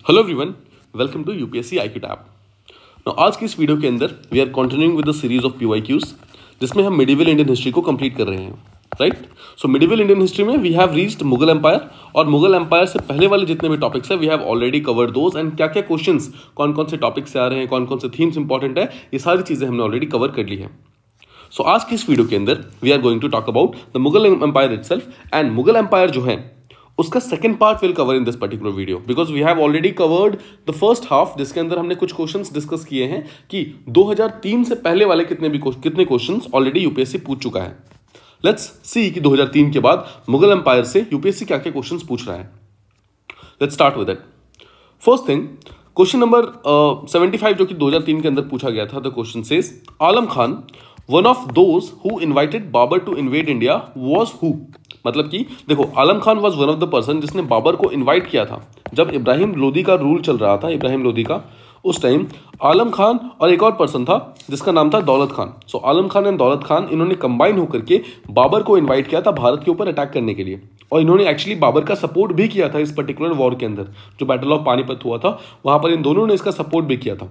Hello everyone, welcome to UPSC IQ tab. आज की इस वीडियो के अंदर we are continuing with the series of PYQs, जिसमें हम मिडिवल इंडियन हिस्ट्री को कंप्लीट कर रहे हैं। Right, so medieval Indian history में we have reached Mughal empire, और मुगल एम्पायर से पहले वाले जितने भी टॉपिक्स है we have already covered those, and क्या क्या क्वेश्चंस कौन कौन से टॉपिक से आ रहे हैं, कौन कौन से थीम्स इंपॉर्टेंट है, ये सारी चीजें हमने ऑलरेडी कवर कर ली है। सो आज की इस वीडियो के अंदर we are going to talk about the Mughal empire itself, and Mughal empire जो है उसका second part will cover in this particular video, because we have already covered the first half, जिसके अंदर हमने कुछ क्वेश्चंस डिस्कस किए हैं कि 2003 से पहले वाले कितने क्वेश्चंस ऑलरेडी यूपीएससी पूछ चुका है। लेट्स सी कि 2003 के बाद मुगल एम्पायर से यूपीएससी क्या क्या क्वेश्चंस पूछ रहा है। Let's start with it. First thing, question number 75 जो कि 2003 के अंदर पूछा गया था। The question says Alam Khan one of those who invited Babur to invade India was who. मतलब कि देखो, Alam Khan was one of the person जिसने बाबर को इनवाइट किया था जब इब्राहिम लोदी का रूल चल रहा था, इब्राहिम लोदी का। उस टाइम आलम खान और एक और पर्सन था जिसका नाम था दौलत खान। सो आलम खान एंड दौलत खान, इन्होंने कंबाइन होकर के बाबर को इनवाइट किया था भारत के ऊपर अटैक करने के लिए, और इन्होंने एक्चुअली बाबर का सपोर्ट भी किया था इस पर्टिकुलर वॉर के अंदर। जो बैटल ऑफ पानीपत हुआ था वहां पर इन दोनों ने इसका सपोर्ट भी किया था।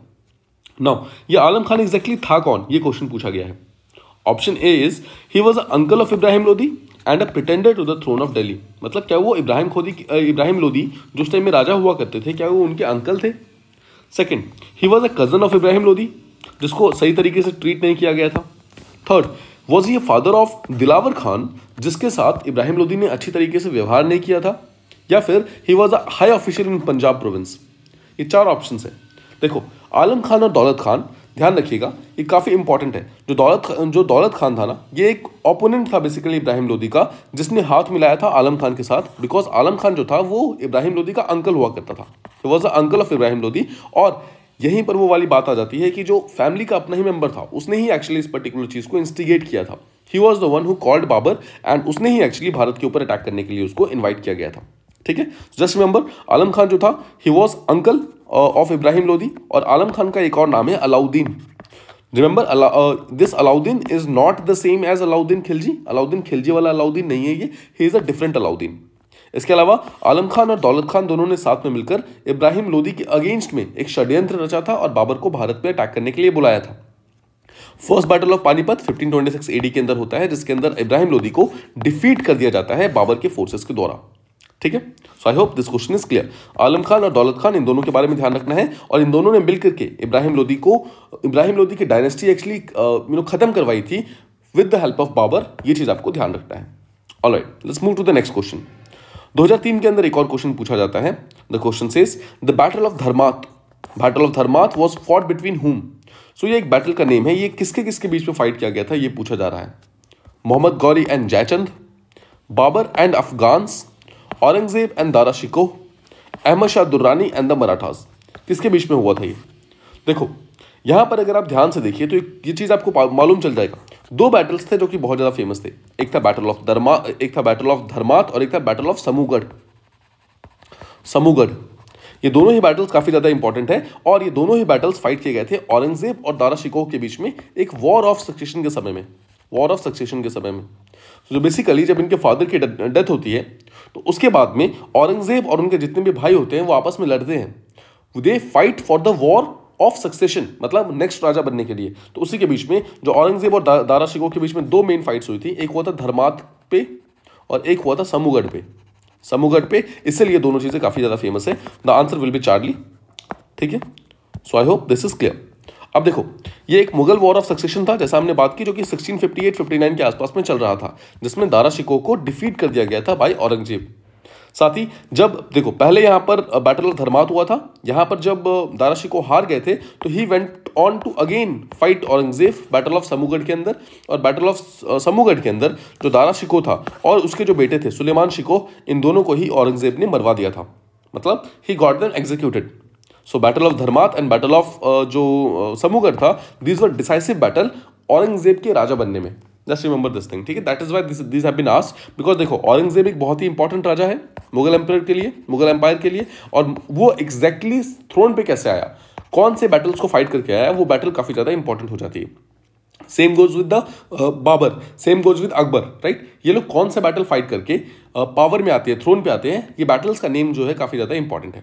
नाउ ये आलम खान एग्जैक्टली था कौन, ये क्वेश्चन पूछा गया है। Option A is he was a uncle of Ibrahim Lodi and a pretender to the throne of Delhi. मतलब क्या वो इब्राहिम लोदी जो उस टाइम में राजा हुआ करते थे, क्या वो उनके अंकल थे? Second, he was a cousin of Ibrahim Lodi, जिसको सही तरीके से ट्रीट नहीं किया गया था। Third, was he father of Dilawar Khan, जिसके साथ इब्राहिम लोदी ने अच्छी तरीके से व्यवहार नहीं किया था। या फिर he was a high official in Punjab province. ये चार ऑप्शन है। देखो, आलम खान और दौलत खान, ध्यान रखिएगा ये काफी इंपॉर्टेंट है। जो दौलत खान था ना, ये एक ओपोनेंट था बेसिकली इब्राहिम लोदी का, जिसने हाथ मिलाया था आलम खान के साथ, बिकॉज आलम खान जो था वो इब्राहिम लोदी का अंकल हुआ करता था। He was the uncle of Ibrahim Lodi. और यहीं पर वो वाली बात आ जाती है कि जो फैमिली का अपना ही मेंबर था, उसने ही एक्चुअली इस पर्टिकुलर चीज को इंस्टिगेट किया था। He was the one who called Babur, and उसने ही एक्चुअली भारत के ऊपर अटैक करने के लिए उसको इन्वाइट किया गया था। ठीक है, जस्ट रिमेंबर, आलम खान जो था he was uncle of Ibrahim Lodi, और आलम खान का एक और नाम है Alauddin. Remember, this Alauddin is not the same as Alauddin Khilji. Alauddin Khilji वाला अलाउद्दीन नहीं है ये, he is a different Alauddin. इसके अलावा आलम खान और दौलत खान दोनों ने साथ में मिलकर इब्राहिम लोदी के अगेंस्ट में एक षड्यंत्र रचा था और बाबर को भारत पे अटैक करने के लिए बुलाया था। First battle of Panipat 1526 AD के अंदर होता है, जिसके अंदर इब्राहिम लोदी को डिफीट कर दिया जाता है बाबर के फोर्सेस के द्वारा। ठीक है, so I hope this question is clear. Alam Khan और दौलत खान, इन दोनों के बारे में ध्यान रखना है, और इन दोनों ने मिलकर के इब्राहिम लोदी की डायनेस्टी एक्चुअली खत्म करवाई थी with the help of Babur. ये चीज आपको ध्यान रखना है। Alright, let's move to the next question. 2003 के अंदर एक और क्वेश्चन पूछा जाता है। The question says the battle of Dharmat was fought between whom. So ये एक बैटल का नेम है, ये किसके किसके बीच में फाइट किया गया था ये पूछा जा रहा है। Mohammad Ghori and Jaichand, Babur and Afghans, Aurangzeb and Dara Shikoh, Ahmad Shah Durrani and the Marathas. किसके बीच में हुआ था ये? देखो, यहां पर अगर आप ध्यान से देखिए तो ये चीज आपको मालूम चल जाएगा। दो बैटल्स थे जो कि बहुत ज्यादा फेमस थे। एक था बैटल ऑफ धर्मात और एक था बैटल ऑफ समूगढ़। ये दोनों ही बैटल्स काफी ज्यादा इंपॉर्टेंट है, और ये दोनों ही बैटल्स फाइट किए गए थे औरंगजेब और दारा शिकोह के बीच में एक वॉर ऑफ सक्सेशन के समय में। तो बेसिकली जब इनके फादर की डेथ होती है तो उसके बाद में औरंगजेब और उनके जितने भी भाई होते हैं वो आपस में लड़ते हैं। They fight for the war of succession, मतलब नेक्स्ट राजा बनने के लिए। तो उसी के बीच में जो औरंगजेब और दारा शिकोह के बीच में दो मेन फाइट्स हुई थी। एक हुआ था धर्मात पे और एक हुआ था समूगढ़ पे। इसलिए दोनों चीजें काफी ज्यादा फेमस है। The answer will be Charlie. ठीक है, so I hope this is clear. अब देखो, ये एक मुगल वॉर ऑफ सक्सेशन था, जैसा हमने बात की, जो कि 1658-59 के आसपास में चल रहा था, जिसमें दारा शिकोह को डिफीट कर दिया गया था बाय औरंगजेब। साथ ही जब देखो, पहले यहां पर बैटल ऑफ धर्मात हुआ था, यहां पर जब दारा शिकोह हार गए थे तो he went on to again fight Aurangzeb battle of Samugarh के अंदर। और बैटल ऑफ समूगढ़ के अंदर जो दारा शिकोह था और उसके जो बेटे थे सुलेमान शिकोह, इन दोनों को ही औरंगजेब ने मरवा दिया था, मतलब he got them executed. So battle of Dharmat and battle of जो समूगढ़ था, these were decisive battle Aurangzeb के राजा बनने में। Just remember this thing. ठीक है, that is why this have been asked, because देखो, औरंगजेब एक बहुत ही इंपॉर्टेंट राजा है मुगल एम्पायर के लिए, और वो एग्जैक्टली थ्रोन पे कैसे आया, कौन से बैटल्स को फाइट करके आया, वो बैटल काफी ज्यादा इंपॉर्टेंट हो जाती है। Same goes with the Babur, same goes with Akbar. Right, ये लोग कौन सा बैटल फाइट करके पावर में आते हैं, थ्रोन पे आते हैं, ये बैटल्स का नेम जो है काफी ज्यादा इंपॉर्टेंट है।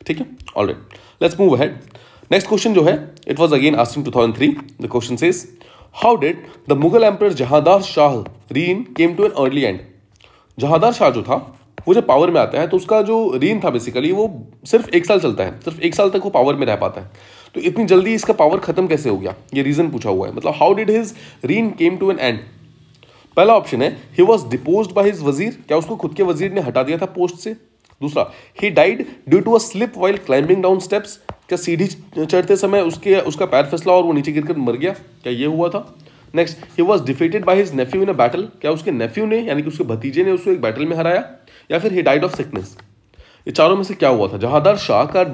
ठीक है, alright, let's move ahead. Next question जो है it was again asked in 2003। The question says how did the Mughal emperor Jahandar Shah reign came to an early end. Jahandar Shah जो था वो जब पावर में आता है तो उसका जो रीन था बेसिकली वो सिर्फ 1 साल चलता है, सिर्फ 1 साल तक वो पावर में रह पाता है। तो इतनी जल्दी इसका पावर खत्म कैसे हो गया, ये रीजन पूछा हुआ है। मतलब how did his reign came to an end. पहला ऑप्शन है he was deposed by his wazir, क्या उसको खुद के वजीर ने हटा दिया था पोस्ट से। दूसरा, he died due to a slip while climbing down steps, क्या सीढ़ी चढ़ते समय उसका पैर फिसला और वो नीचे गिरकर मर गया, क्या ये हुआ था। Next, he was defeated by his nephew in a battle, क्या उसके नेफ्यू ने यानी कि उसके भतीजे ने उसको एक बैटल में हराया, या फिर ही डाइड ऑफ सिकनेस। ये चारों में से क्या हुआ था। जहांदार शाह का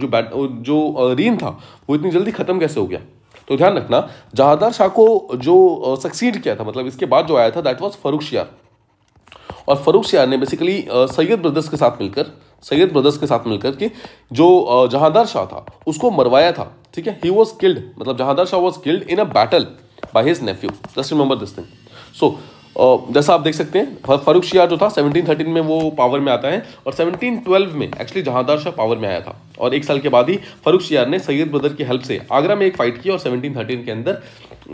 जो रीन था वो इतनी जल्दी खत्म कैसे हो गया। तो ध्यान रखना, जहांदार शाह को जो सक्सीड किया था, मतलब इसके बाद जो आया था दैट वाज फर्रुखशियार। और फर्रुखशियार ने बेसिकली सैयद ब्रदर्स के साथ मिलकर के जो जहांदार शाह था उसको मरवाया था। ठीक है, ही वॉज किल्ड, मतलब Jahandar Shah was killed in a battle by his nephew. Just remember this thing. So जैसा आप देख सकते हैं फर्रुखशियार जो था 1713 में वो पावर में आता है और 1712 में एक्चुअली जहांदार शाह पावर में आया था। और 1 साल के बाद ही फर्रुखशियार ने सैयद ब्रदर की हेल्प से आगरा में एक फाइट की और 1713 के अंदर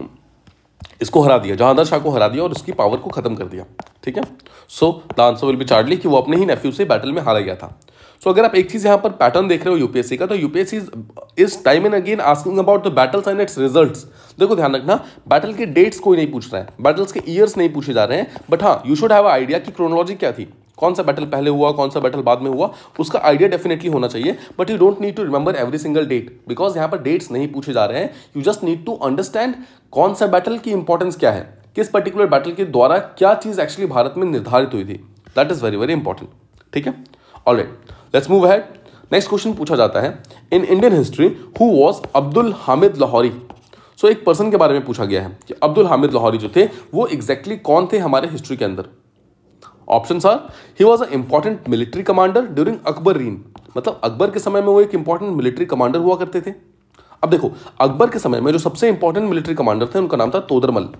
इसको हरा दिया, जहांदार शाह को हरा दिया और उसकी पावर को खत्म कर दिया। ठीक है, so the answer will be Charlie कि वो अपने ही नेफ्यू से बैटल में हारा गया था। सो अगर आप एक चीज यहाँ पर पैटर्न देख रहे हो यूपीएससी का, तो UPSC is time and again asking about the battles and its results. देखो ध्यान रखना, बैटल के डेट्स कोई नहीं पूछ रहा है, बैटल्स के ईयर्स नहीं पूछे जा रहे हैं, बट हाँ यू शुड हैव आइडिया कि क्रोनोलॉजी क्या थी, कौन सा बैटल पहले हुआ, कौन सा बैटल बाद में हुआ, उसका आइडिया डेफिनेटली होना चाहिए। But you don't need to remember every single date, because यहाँ पर डेट्स नहीं पूछे जा रहे हैं। You just need to understand कौन सा बैटल की इंपॉर्टेंस क्या है, किस पर्टिकुलर बैटल के द्वारा क्या चीज एक्चुअली भारत में निर्धारित हुई थी। That is very very important. ठीक है, alright, let's move ahead. Next question पूछा जाता है in Indian history who was Abdul Hamid Lahori. So एक पर्सन के बारे में पूछा गया है कि अब्दुल हामिद लाहौरी जो थे वो एग्जैक्टली कौन थे हमारे हिस्ट्री के अंदर। Options are, he was a important military commander during Akbar reign, मतलब अकबर के समय में वो एक इंपॉर्टेंट मिलिट्री कमांडर हुआ करते थे। अब देखो, अकबर के समय में जो सबसे इंपॉर्टेंट मिलिट्री कमांडर थे उनका नाम था तोदरमल।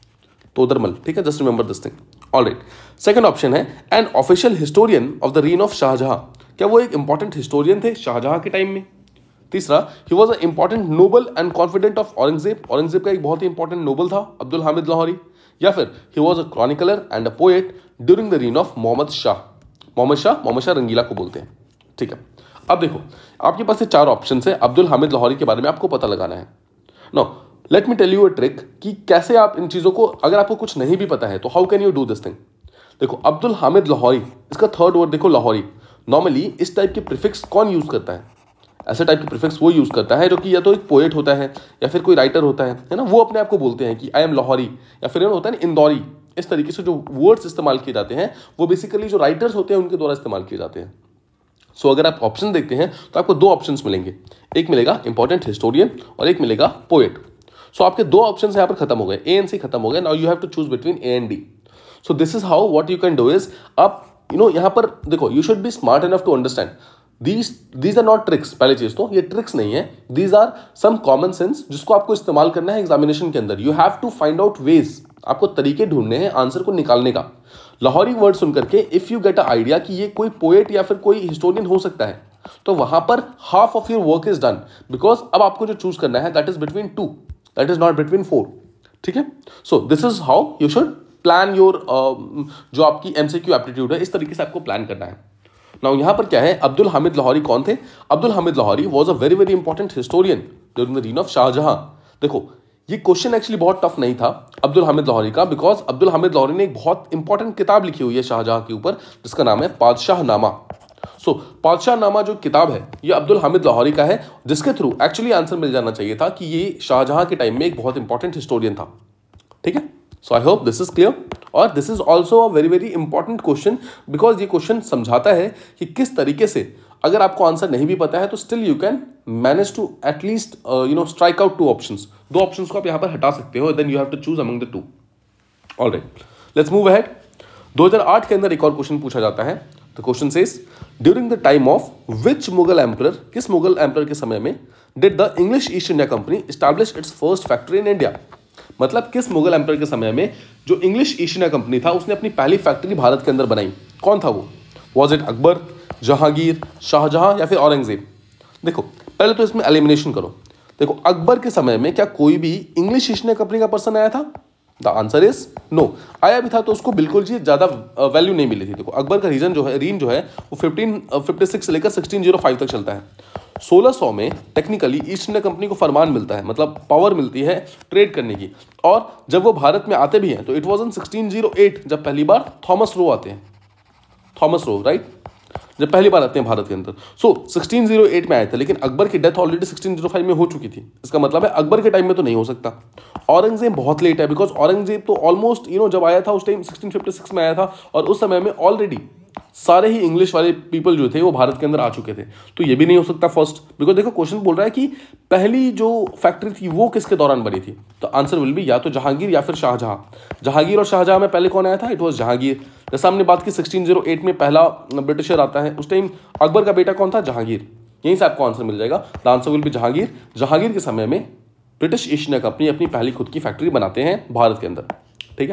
ठीक है, just remember this thing. Alright, second option है an official historian of the reign of Shahjahan, क्या वो एक इंपॉर्टेंट हिस्टोरियन थे शाहजहां के टाइम में। तीसरा, he was a important noble and confidant of Aurangzeb, Aurangzeb का एक बहुत ही इंपॉर्टेंट नोबल था अब्दुल हामिद लाहौरी। या फिर he was a chronicler and a poet during the reign of Muhammad Shah Rangila को बोलते हैं। ठीक है, अब देखो आपके पास ये 4 ऑप्शन है, अब्दुल हामिद लाहौरी के बारे में आपको पता लगाना है। No let me tell you a trick कि कैसे आप इन चीज़ों को, अगर आपको कुछ नहीं भी पता है तो how can you do this thing. देखो अब्दुल हामिद लाहौरी, इसका थर्ड वर्ड देखो लाहौरी। नॉर्मली इस टाइप के प्रीफिक्स कौन यूज करता है, ऐसे टाइप के प्रीफिक्स वो यूज करता है जो कि या तो एक पोएट होता है या फिर कोई राइटर होता है ना, वो अपने आप को बोलते हैं कि आई एम लाहौरी, या फिर होता है ना इंदौरी। इस तरीके से जो वर्ड्स इस्तेमाल किए जाते हैं वो बेसिकली जो राइटर्स होते हैं उनके द्वारा इस्तेमाल किए जाते हैं। सो अगर आप ऑप्शन देखते हैं तो आपको 2 ऑप्शंस मिलेंगे, एक मिलेगा इंपॉर्टेंट हिस्टोरियन और एक मिलेगा पोएट। सो आपके 2 ऑप्शंस यहाँ पर खत्म हो गए, ए एंड सी खत्म हो गए। Now you have to choose between A and D. So this is how what you can do is, आप यहाँ पर देखो, you should be smart enough to understand these are not tricks. पहले चीज तो ये ट्रिक्स नहीं है, these are some common sense जिसको आपको इस्तेमाल करना है एग्जामिनेशन के अंदर। You have to find out ways, आपको तरीके ढूंढने हैं आंसर को निकालने का। लाहौरी वर्ड सुनकर के if you get a idea कि ये कोई पोएट या फिर कोई हिस्टोरियन हो सकता है, तो वहां पर half of your work is done, because अब आपको जो चूज करना है that is between 2, that is not between 4। ठीक है, so this is how you should plan your जो आपकी एमसीक्यू एप्टीट्यूड है, इस तरीके से आपको प्लान करना है। नाउ यहां पर क्या है, अब्दुल हामिद लाहौरी कौन थे। Abdul Hamid Lahori was a very very important historian during the reign of Shahjahan. देखो ये क्वेश्चन एक्चुअली बहुत टफ नहीं था अब्दुल हामिद लाहौरी का, बिकॉज अब्दुल हामिद लाहौरी ने एक बहुत इंपॉर्टेंट किताब लिखी हुई है शाहजहां के ऊपर जिसका नाम है पादशाहनामा। सो पादशाहनामा जो किताब है ये अब्दुल हामिद लाहौरी का है, जिसके थ्रू एक्चुअली आंसर मिल जाना चाहिए था कि ये शाहजहां के टाइम में एक बहुत इंपॉर्टेंट हिस्टोरियन था। ठीक है, so I hope this is clear. और this is also a very very important question, because ये क्वेश्चन समझाता है कि किस तरीके से अगर आपको आंसर नहीं भी पता है तो still you can manage to at least strike out 2 options. 2 options को आप यहाँ पर हटा सकते हो, then you have to choose among the 2। Alright, let's move ahead. 2008 के अंदर एक और क्वेश्चन पूछा जाता है। The question says during the time of which Mughal emperor, किस मुगल एम्परर के समय में did the English East India Company establish its first factory in India. मतलब किस मुगल एम्परर के समय में जो इंग्लिश ईस्ट इंडिया कंपनी था उसने अपनी पहली फैक्ट्री भारत के अंदर बनाई, कौन था वो। वॉज इट अकबर, जहांगीर, शाहजहां या फिर औरंगजेब। देखो पहले तो इसमें एलिमिनेशन करो। देखो अकबर के समय में क्या कोई भी इंग्लिश ईस्ट इंडिया कंपनी का पर्सन आया था? The answer is no. आया भी था तो उसको बिल्कुल जी ज़्यादा वैल्यू नहीं मिली थी। देखो अकबर का रीजन जो है वो 1556 से लेकर 1605 तक चलता है। 1600 में टेक्निकली ईस्ट इंडिया कंपनी को फरमान मिलता है, मतलब पावर मिलती है ट्रेड करने की। और जब वो भारत में आते भी हैं तो इट वॉज इन 1608 जब पहली बार थॉमस रो आते हैं। थॉमस रो, राइट, जब पहली बार आते हैं भारत के अंदर। 1608 में आए थे, लेकिन अकबर की डेथ ऑलरेडी 1605 में हो चुकी थी। इसका मतलब है अकबर के टाइम में तो नहीं हो सकता। औरंगजेब बहुत लेट है, बिकॉज औरंगजेब तो ऑलमोस्ट जब आया था उस टाइम 1656 में आया था, और उस समय में ऑलरेडी सारे ही इंग्लिश वाले पीपल जो थे वो भारत के अंदर आ चुके थे। तो ये भी नहीं हो सकता फर्स्ट, बिकॉज देखो क्वेश्चन बोल रहा है कि पहली जो फैक्ट्री थी वो किसके दौरान बनी थी। तो आंसर विल बी या तो जहांगीर या फिर शाहजहां। जहांगीर और शाहजहां में पहले कौन आया था? It was Jahangir. जैसा हमने बात की 1608 में पहला ब्रिटिशर आता है, उस टाइम अकबर का बेटा कौन था? जहांगीर। यहीं से आपको आंसर मिल जाएगा। The answer will be Jahangir. Jahangir के समय में ब्रिटिश ईस्ट इंडिया कंपनी अपनी पहली खुद की फैक्ट्री बनाते हैं भारत के अंदर। ठीक है,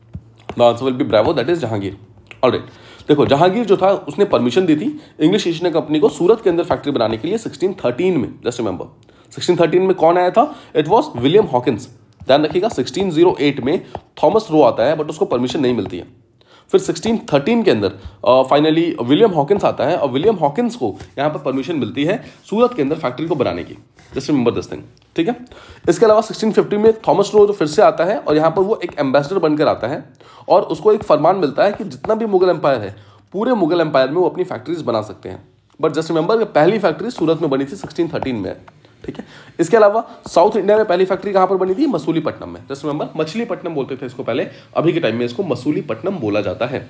the answer will be bravo, that is Jahangir. Alright, देखो जहांगीर जो था उसने परमिशन दी थी इंग्लिश ईस्ट इंडिया कंपनी को सूरत के अंदर फैक्ट्री बनाने के लिए 1613 में। जस्ट रिमेंबर 1613 में कौन आया था? It was William Hawkins. ध्यान रखिएगा 1608 में थॉमस रो आता है, बट उसको परमिशन नहीं मिलती है। फिर 1613 के अंदर फाइनली विलियम हॉकिंस आता है, और विलियम हॉकिंस को यहाँ पर परमिशन मिलती है सूरत के अंदर फैक्ट्री को बनाने की। जस्ट रिमेंबर दिस थिंग, ठीक है। इसके अलावा 1650 में थॉमस रो जो फिर से आता है, और यहाँ पर वो एक एम्बेसडर बनकर आता है, और उसको एक फरमान मिलता है कि जितना भी मुगल एम्पायर है पूरे मुगल एम्पायर में वो अपनी फैक्ट्रीज बना सकते हैं। बट जस्ट रिमेंबर पहली फैक्ट्री सूरत में बनी थी 1613 में, ठीक है। इसके अलावा साउथ इंडिया में पहली फैक्ट्री कहां पर बनी थी? मसूलीपट्टनम में। जस्ट रिमेंबर मछलीपट्टनम बोलते थे इसको पहले, अभी के टाइम में इसको मसूलीपट्टनम बोला जाता है।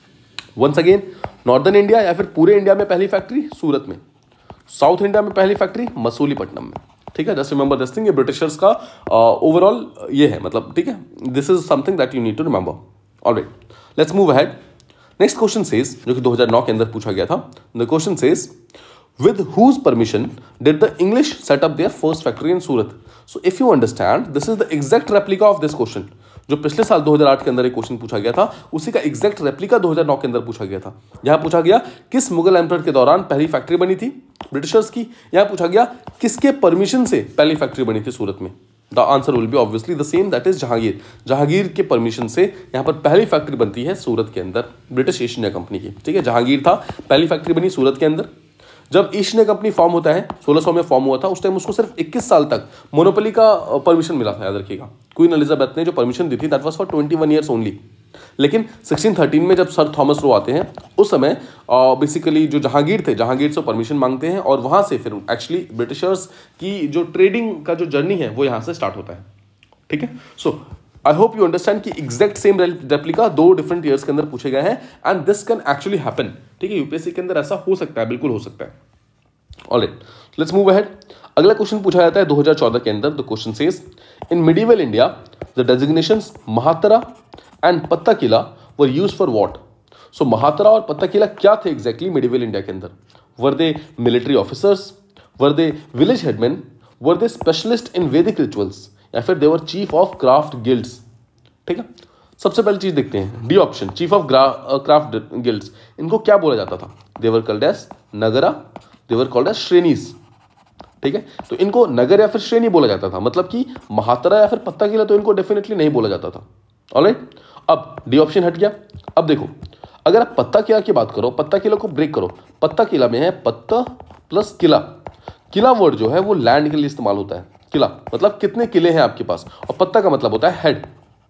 वंस अगेन, नॉर्दर्न इंडिया या फिर पूरे इंडिया में पहली फैक्ट्री सूरत में, साउथ इंडिया में पहली फैक्ट्री मसूलीपट्टनम में, ठीक है। जस्ट रिमेंबर दिस थिंग, ये ब्रिटिशर्स का ओवरऑल ये है, मतलब ठीक है, this is something that you need to remember. Alright, let's move ahead. Next question says, जो कि 2009 के अंदर पूछा गया था। The question says, with whose permission did the English set up their first factory in Surat? So if you understand, this is the exact replica of this question. जो पिछले साल 2008 के अंदर एक क्वेश्चन पूछा गया था, उसी का एग्जैक्ट रेप्लिका 2009 के अंदर पूछा गया था। यहां पूछा गया किस मुगल एम्परर के दौरान पहली फैक्ट्री बनी थी? ब्रिटिशर्स की। यहां पूछा गया किसके परमिशन से पहली फैक्ट्री बनी थी सूरत में? The answer will be obviously the same, that is Jahangir. Jahangir के परमिशन से यहां पर पहली फैक्ट्री बनती है सूरत के अंदर, ब्रिटिश ईस्ट इंडिया कंपनी की, ठीक है। जहांगीर था, पहली फैक्ट्री बनी सूरत के अंदर। जब ईस्ट इंडिया कंपनी फॉर्म होता है 1600 में फॉर्म हुआ था, उस टाइम उसको सिर्फ 21 साल तक मोनोपोली का परमिशन मिला था, याद रखिएगा। क्वीन एलिजाबेथ ने जो परमिशन दी थी that was for 21 years only. लेकिन 1613 में जब सर थॉमस रो आते हैं, उस समय बेसिकली जो जहांगीर थे, जहांगीर से परमिशन मांगते हैं, और वहां से फिर एक्चुअली ब्रिटिशर्स की जो ट्रेडिंग का जो जर्नी है वो यहां से स्टार्ट होता है, ठीक है। So I hope you understand कि exact same replica 2 different years के अंदर पूछे गए हैं, and this can actually happen, ठीक है। यूपीएससी के अंदर ऐसा हो सकता है, बिल्कुल हो सकता है। Alright, let's move ahead. अगला क्वेश्चन पूछा जाता है 2014 के अंदर। The question says, in medieval India the designations Mahattara and Pattakila were used for what? So Mahattara और पत्ता किला क्या थे एग्जैक्टली मिडिवल इंडिया के अंदर? Were they military officers? Were they village headman? Were they specialist in Vedic rituals? या फिर they were chief of craft guilds? ठीक है, सबसे पहली चीज देखते हैं, D option, chief of craft guilds. इनको क्या बोला जाता था? They were called as Nagara, they were called as shrenis, ठीक है। तो इनको नगर या फिर श्रेणी बोला जाता था, मतलब कि महात्रा या फिर पत्ता किला तो इनको डेफिनेटली नहीं बोला जाता था। ऑलराइट, अब डी ऑप्शन हट गया। अब देखो, अगर आप पत्ता किला की बात करो, पत्ता किला को ब्रेक करो, पत्ता किला में है पत्ता प्लस किला। किला वर्ड जो है वो लैंड के लिए इस्तेमाल होता है। किला मतलब कितने किले हैं आपके पास, और पत्ता का मतलब होता है head.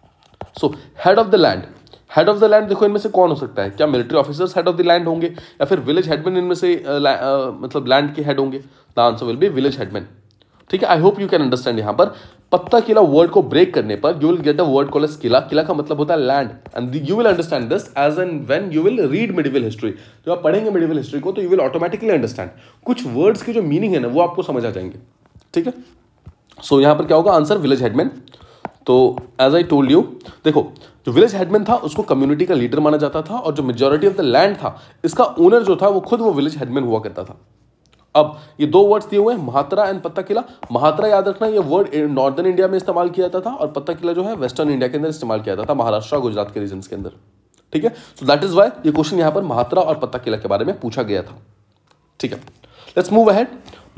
So head of the land, head of the land देखो इनमें से कौन हो सकता है? क्या military officers head of the land होंगे, या फिर विलेज हेडमैन इनमें से मतलब लैंड के हेड होंगे? The answer will be village headman, ठीक है। I hope you can understand. यहाँ पर पत्ता किला वर्ड को ब्रेक करने पर you will get a word called as kila. किला का मतलब होता है land, and you will understand this as and when you will read medieval history. जब आप पढ़ेंगे मिडिवल हिस्ट्री को तो यू विल ऑटोमेटिकली अंडरस्टैंड, कुछ वर्ड्स की जो मीनिंग है ना वो आपको समझ आ जाएंगे, ठीक है। सो यहाँ पर क्या होगा? Answer village headman. तो एज आई टोल्ड यू, देखो जो विलेज हेडमैन था उसको कम्युनिटी का लीडर माना जाता था, और जो मेजॉरिटी ऑफ द लैंड था इसका ओनर जो था वो खुद वो विलेज हेडमैन हुआ करता था। अब ये 2 वर्ड्स दिए हुए हैं, महात्रा एंड पत्ता किला। महात्रा याद रखना, ये वर्ड नॉर्दर्न इंडिया में इस्तेमाल किया जाता था, और पत्ता किला जो है वेस्टर्न इंडिया के अंदर इस्तेमाल किया जाता था, महाराष्ट्र गुजरात के रीजन के अंदर, ठीक है। सो दैट इज वाई ये क्वेश्चन यहाँ पर महात्रा और पत्ता किला के बारे में पूछा गया था, ठीक है। Let's move ahead.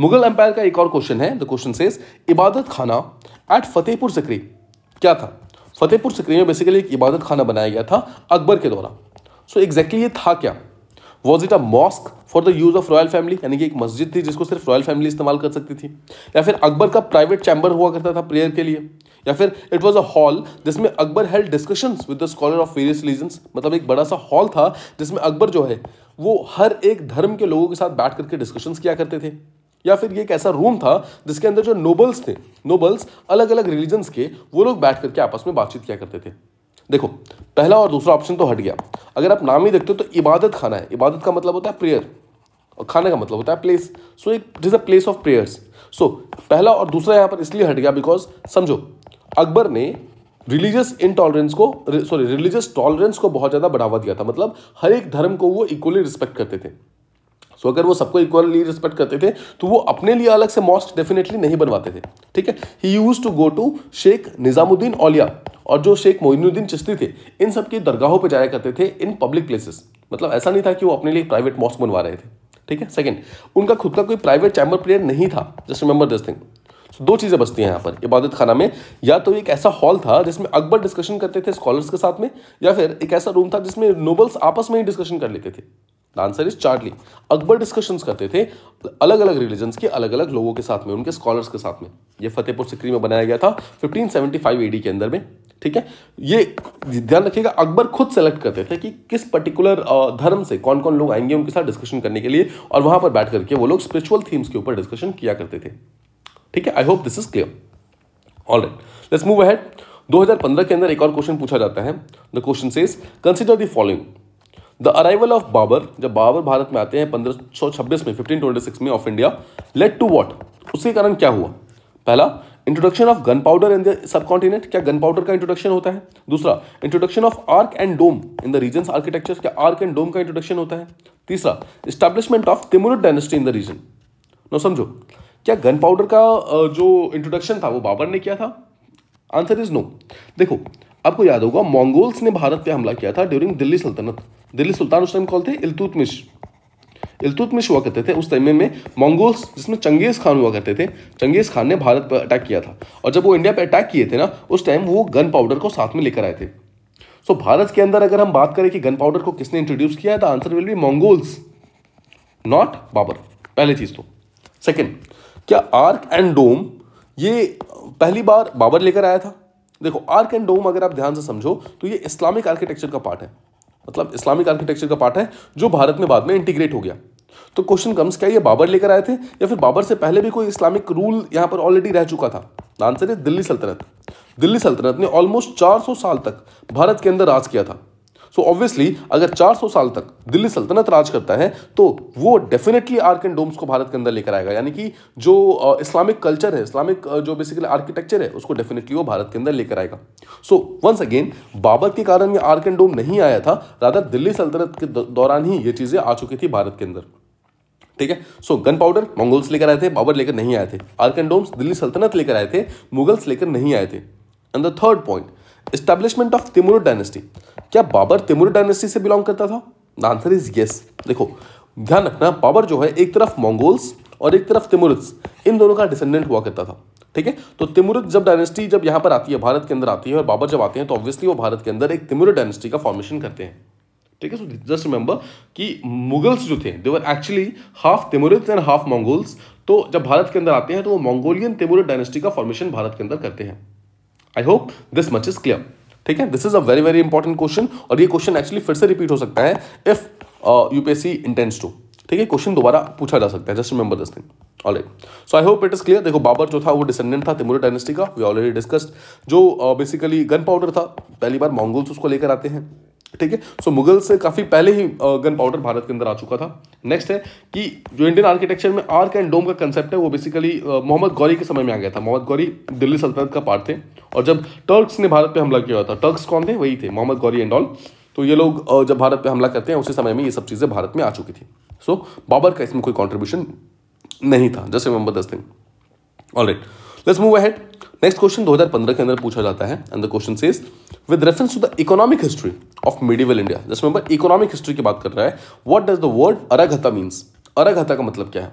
Mughal empire का एक और क्वेश्चन है, द क्वेश्चन सेज इबादत खाना एट फतेहपुर सिकरी क्या था? फतेहपुर सिकरी में बेसिकली एक इबादत खाना बनाया गया था अकबर के द्वारा। सो एग्जैक्टली ये था क्या? Was it a mosque for the use of royal family, यानी कि एक मस्जिद थी जिसको सिर्फ रॉयल फैमिली इस्तेमाल कर सकती थी, या फिर अकबर का प्राइवेट चैम्बर हुआ करता था प्रेयर के लिए, या फिर इट वॉज अ हॉल जिसमें Akbar held discussions with the scholar of various religions, मतलब एक बड़ा सा हॉल था जिसमें अकबर जो है वो हर एक धर्म के लोगों के साथ बैठ करके डिस्कशंस किया करते थे, या फिर ये एक ऐसा रूम था जिसके अंदर जो नोबल्स थे, नोबल्स अलग अलग रिलीजन्स के, वो लोग बैठ करके आपस में बातचीत किया करते थे। देखो पहला और दूसरा ऑप्शन तो हट गया। अगर आप नाम ही देखते हो तो इबादत खाना है, इबादत का मतलब होता है प्रेयर और खाने का मतलब होता है place. So it is a place of prayers. So पहला और दूसरा यहां पर इसलिए हट गया बिकॉज समझो अकबर ने रिलीजियस इनटॉलरेंस को रिलीजियस टॉलरेंस को बहुत ज्यादा बढ़ावा दिया था, मतलब हर एक धर्म को वो इक्वली रिस्पेक्ट करते थे। सो अगर वो सबको इक्वली रिस्पेक्ट करते थे तो वो अपने लिए अलग से मॉस्क डेफिनेटली नहीं बनवाते थे, ठीक है। He used to go to Sheikh Nizamuddin Auliya और जो शेख मोइनुद्दीन चिश्ती थे, इन सब की दरगाहों पे जाया करते थे इन पब्लिक प्लेसेस। मतलब ऐसा नहीं था कि वो अपने लिए प्राइवेट मॉस्क बनवा रहे थे, ठीक है। सेकंड, उनका खुद का कोई प्राइवेट चैम्बर प्रेयर नहीं था। Just remember this thing. दो चीजें बचती हैं यहाँ पर इबादत खाना में, या तो एक ऐसा हॉल था जिसमें अकबर डिस्कशन करते थे स्कॉलर्स के साथ में, या फिर एक ऐसा रूम था जिसमें नोबल्स आपस में ही डिस्कशन कर लेते थे। Answer is Charlie. Akbar discussions करते थे अलग अलग रिलीजन्स के अलग अलग लोगों के साथ में, उनके स्कॉलर्स के साथ में। ये फतेहपुर सिकरी में बनाया गया था 1575 एडी के अंदर में, ठीक है। ये ध्यान रखिएगा अकबर खुद सेलेक्ट करते थे कि किस पर्टिकुलर धर्म से कौन कौन लोग आएंगे उनके साथ डिस्कशन करने के लिए, और वहां पर बैठ करके वो लोग स्पिरिचुअल थीम्स के ऊपर डिस्कशन किया करते थे, ठीक है। I hope this is clear. Alright, let's move ahead. 2015 के अंदर एक और क्वेश्चन पूछा जाता है। The question says consider the following. The arrival of Babur, जब बाबर भारत में आते हैं 1526 में 1526 में of India, led to what, उसके कारण क्या हुआ? पहला, introduction of gunpowder in the subcontinent, क्या गन पाउडर का इंट्रोडक्शन होता है? दूसरा, introduction of arch and dome in the region's architecture, क्या आर्क एंड डोम का इंट्रोडक्शन होता है? तीसरा, establishment of Timurid dynasty in the region. No समझो, क्या गन पाउडर का जो इंट्रोडक्शन था वो बाबर ने किया था? Answer is no. देखो आपको याद होगा मंगोल्स ने भारत पे हमला किया था ड्यूरिंग दिल्ली सल्तनत। दिल्ली सुल्तान उस टाइम कौन थे? इल्तुतमिश। इल्तुतमिश हुआ करते थे उस टाइम में मंगोल्स, जिसमें चंगेज खान हुआ करते थे। चंगेज खान ने भारत पर अटैक किया था, और जब वो इंडिया पे अटैक किए थे ना, उस टाइम वो गन पाउडर को साथ में लेकर आए थे। सो भारत के अंदर अगर हम बात करें कि गन पाउडर को किसने इंट्रोड्यूस किया है, the answer will be Mongols, not Babur. पहली चीज तो। सेकेंड, क्या आर्क एंड डोम ये पहली बार बाबर लेकर आया था? देखो आर्क एंड डोम अगर आप ध्यान से समझो तो ये इस्लामिक आर्किटेक्चर का पार्ट है, मतलब इस्लामिक आर्किटेक्चर का पार्ट है जो भारत में बाद में इंटीग्रेट हो गया। तो क्वेश्चन कम्स, क्या ये बाबर लेकर आए थे या फिर बाबर से पहले भी कोई इस्लामिक रूल यहां पर ऑलरेडी रह चुका था? आंसर है दिल्ली सल्तनत। दिल्ली सल्तनत ने ऑलमोस्ट 400 साल तक भारत के अंदर राज किया था। सो ऑब्वियसली अगर 400 साल तक दिल्ली सल्तनत राज करता है तो वो डेफिनेटली आर्क एंड डोम्स को भारत के अंदर लेकर आएगा, यानी कि जो इस्लामिक कल्चर है, इस्लामिक जो बेसिकली आर्किटेक्चर है, उसको डेफिनेटली वो भारत के अंदर लेकर आएगा। सो वंस अगेन बाबर के कारण ये आर्क एंड डोम नहीं आया था, रादर दिल्ली सल्तनत के दौरान ही ये चीजें आ चुकी थी भारत के अंदर, ठीक है। सो गन पाउडर मंगोल्स लेकर आए थे, बाबर लेकर नहीं आए थे। आर्क एंड डोम्स दिल्ली सल्तनत लेकर आए थे, मुगल्स लेकर नहीं आए थे। And the third point, establishment of Timurid dynasty, क्या बाबर तिमुरिड डायनेस्टी से बिलोंग करता था? The answer is yes. देखो ध्यान रखना, बाबर जो है एक तरफ मंगोल्स और एक तरफ तिमुरिड्स, इन दोनों का डिसेंडेंट हुआ करता था, ठीक है। तो तिमुरिड जब डायनेस्टी जब यहां पर आती है, भारत के अंदर आती है, और बाबर जब आते हैं तो ऑब्वियसली वो भारत के अंदर एक तिमुरिड डायनेस्टी का फॉर्मेशन करते हैं, ठीक है। सो जस्ट रिमेंबर कि मुगल्स जो थे they were actually half Timurids and half Mongols. तो जब भारत के अंदर आते हैं तो वो मंगोलियन तिमुरिड डायनेस्टी का फॉर्मेशन भारत के अंदर करते हैं। I hope this much is clear, ठीक है। This is a very very important question, और ये क्वेश्चन एक्चुअली फिर से रिपीट हो सकता है इफ यूपीएससी इंटेंड्स टू, ठीक है। क्वेश्चन दोबारा पूछा जा सकता है, just remember this thing. Alright, so I hope it is clear. देखो बाबर जो था वो डिसेंडेंट था तिमुरिड डायनेस्टी का, वी ऑलरेडी डिस्कस्ड। जो बेसिकली गन पाउडर था, पहली बार मंगोल्स उसको लेकर आते हैं, ठीक है। सो मुगल से काफी पहले ही गन पाउडर भारत के अंदर आ चुका था। नेक्स्ट है कि जो इंडियन आर्किटेक्चर में आर्क एंड डोम का कंसेप्ट है वो बेसिकली मोहम्मद गौरी के समय में आ गया था। मोहम्मद गौरी दिल्ली सल्तनत का पार्ट थे, और जब टर्क्स ने भारत पे हमला किया था, टर्क्स कौन थे? वही थे मोहम्मद गौरी एंड ऑल। तो ये लोग जब भारत पे हमला करते हैं उसी समय में ये सब चीजें भारत में आ चुकी थी। सो बाबर का इसमें कोई कॉन्ट्रीब्यूशन नहीं था, just remember this thing. Alright, let's move ahead. Next question 2015 के अंदर पूछा जाता है, and the question says with reference to the economic history of medieval India. Just remember economic history की बात कर रहा है। What does the word araghatta means? अरघता का मतलब क्या है?